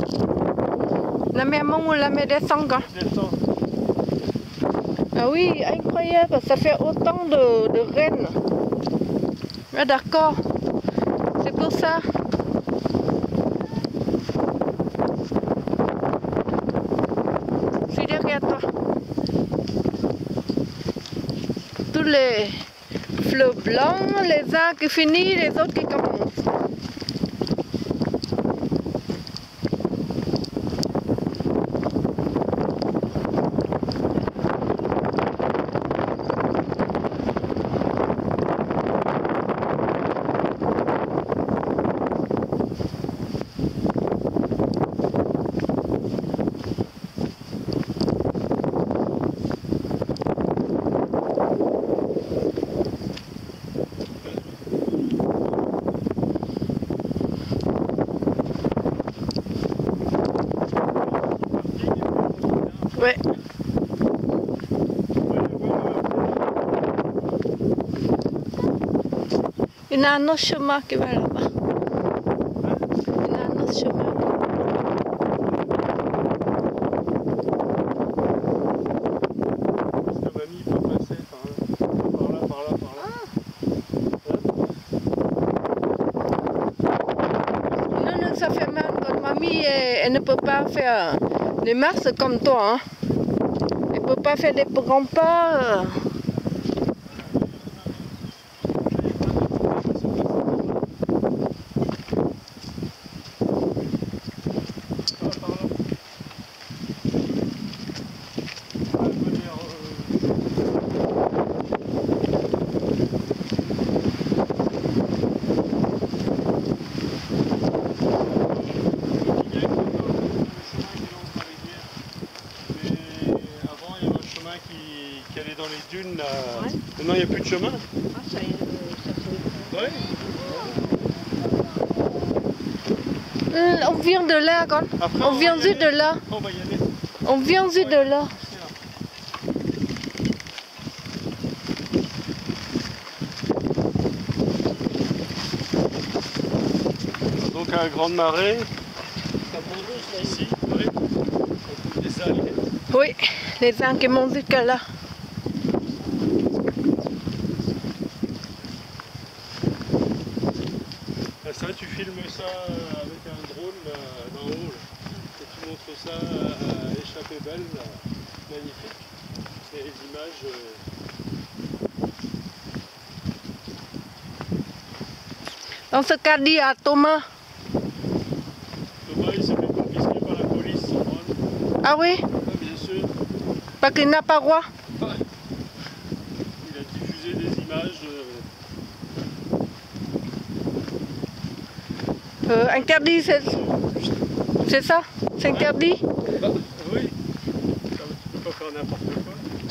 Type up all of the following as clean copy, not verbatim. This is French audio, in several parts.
La maman, on la met descend quand? Descend. Ah oui, incroyable, ça fait autant de rennes. Ah d'accord, c'est pour ça. Je suis derrière toi. Tous les fleurs blancs, les uns qui finissent, les autres qui commencent. Ouais. Il y a un autre chemin qui va là-bas. Il y a un autre chemin. Parce que mamie peut passer par là, par là, par là. Non, non, ça fait mal quand mamie elle ne peut pas faire des marches comme toi. Hein. Elle ne peut pas faire des grands pas. Qui allait dans les dunes là. Ouais. Maintenant il n'y a plus de chemin. Ah, ça fait... Ouais. On vient de là, quand. Après, on vient juste de là. On va y aller. On vient juste de là. Donc à grande marée, ça monte ici, oui. Les algues. Oui, les uns qui montent jusqu'à là. Ça, tu filmes ça avec un drone d'en haut. Là. Et tu montres ça à échappée belle, là. Magnifique. Et les images. Dans ce cas, dit à Thomas. Thomas, il s'est fait confisquer par la police. Ah oui? Ah, bien sûr. Parce qu'il n'a pas droit. Ouais. Il a diffusé des images. Interdit, c'est ça? C'est interdit? Bah, oui. Tu peux pas faire n'importe quoi.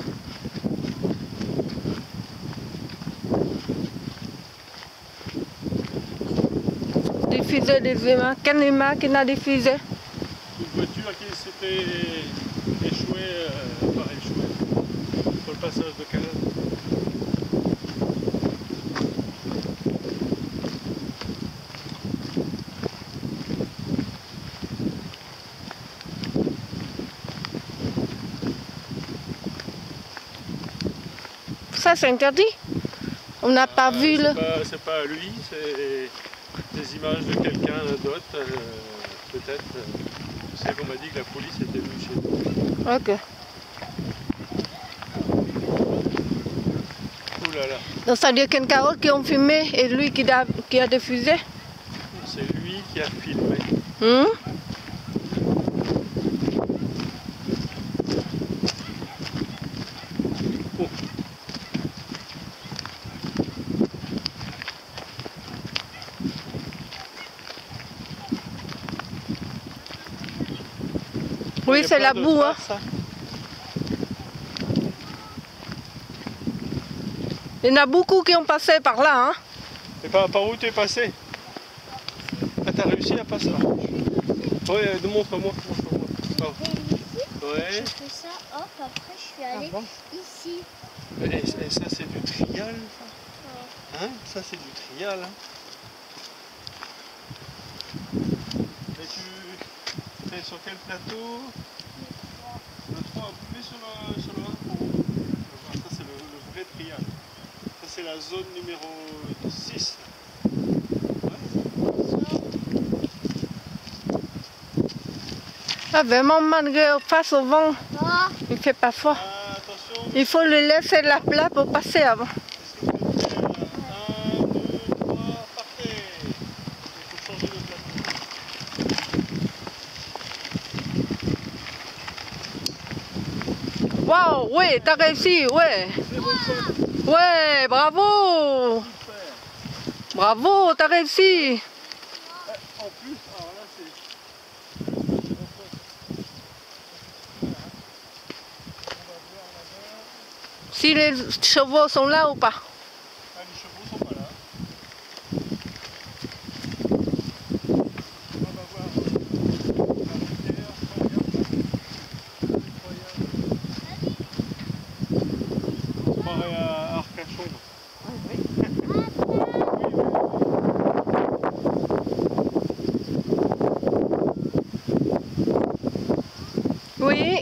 Diffuser des images. Quelle image qu'il a diffusé? Une voiture qui s'était échouée, sur le passage de canal. Ça, c'est interdit? On n'a pas vu le... C'est pas lui, c'est des images de quelqu'un d'autre, peut-être. Je sais qu'on m'a dit que la police était venue chez nous. Ok. Ouh là là. Donc ça veut dire quelqu'un d'autre qui ont filmé et lui qui a diffusé? C'est lui qui a filmé. Oh. Oui, c'est la boue. Hein. Il y en a beaucoup qui ont passé par là. Hein. Et par où tu es passé? Ah, t'as réussi à passer? Oui, montre-moi. Oh. Ouais. J'ai fait ça, hop, après je suis allée ici. Et ça, c'est du trial, ça? Hein? Ça, c'est du trial. Hein? Et sur quel plateau? Le 3, mais sur le 1 pour vous. Ça c'est le vrai trial. Ça c'est la zone numéro 6. Ah, vraiment, malgré face au vent, il fait pas froid. Attention. Il faut le laisser la place pour passer avant. 1, 2, 3, partez. Il faut changer de plateau. Waouh, oui, t'as réussi, ouais. Ouais, bravo. Bravo, t'as réussi. En plus, alors là c'est... Si les chevaux sont là ou pas? Ah, les chevaux sont pas là. On va voir la rivière, on se croirait à Arcachon. Oui.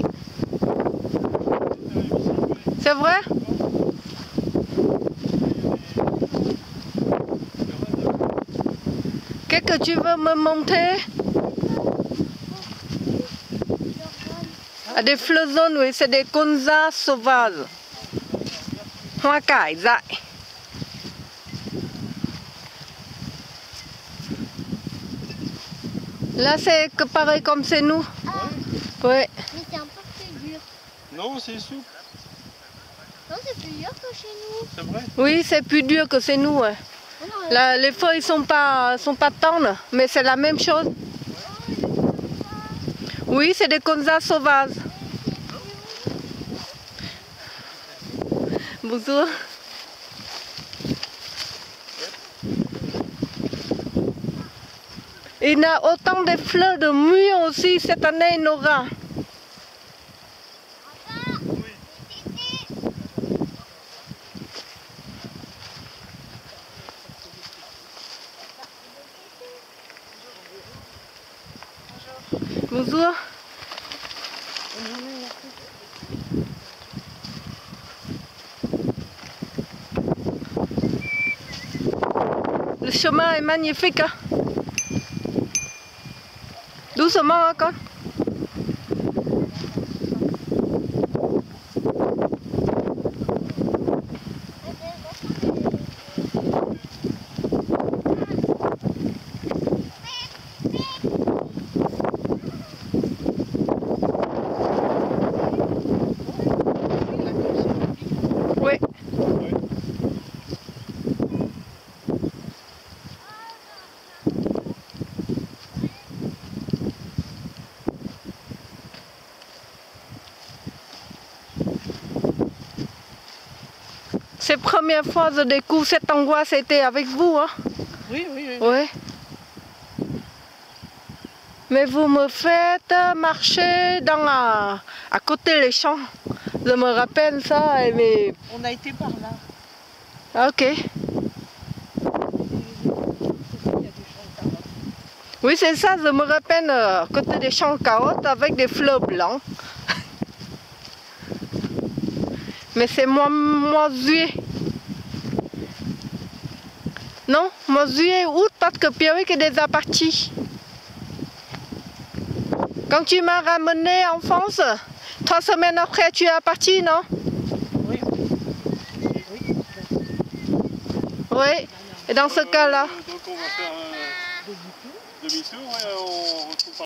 C'est vrai? Qu'est-ce que tu veux me montrer? Ah, des flotsons, oui, c'est des konzas sauvages. Hoa cải dại. Là, c'est pareil comme c'est nous. Oui. Mais c'est un peu plus dur. Non, c'est souple. Non, c'est plus dur que chez nous. C'est vrai? Oui, c'est plus dur que c'est nous. Ouais. Là, les feuilles sont pas tendres, mais c'est la même chose. Oui, c'est des konzas sauvages. Bonjour. Il y a autant de fleurs de mûres aussi cette année, il aura. Bonjour. Le chemin est magnifique. Hein? Doucement encore. Oui. C'est la première fois que je découvre cet endroit, c'était avec vous, hein? Oui, oui, oui. Oui. Mais vous me faites marcher à côté des champs. Je me rappelle ça, mais... On a été par là. Ah, ok. Oui, c'est ça, je me rappelle à côté des champs de carottes avec des fleurs blancs. Mais c'est mois juillet. Non, mois juillet, août, parce que Pierrick est déjà parti. Quand tu m'as ramené en France, 3 semaines après, tu es parti, non? Oui. Oui. Et dans ce cas-là? Donc on va faire demi-tour et on retrouve